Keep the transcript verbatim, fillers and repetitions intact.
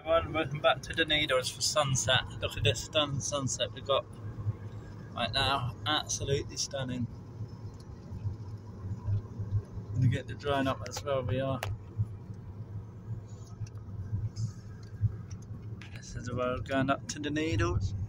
everyone, welcome back to the Needles for sunset. Look at this stunning sunset we've got right now, absolutely stunning. Gonna get the drone up as well, we are. This is the road going up to the Needles.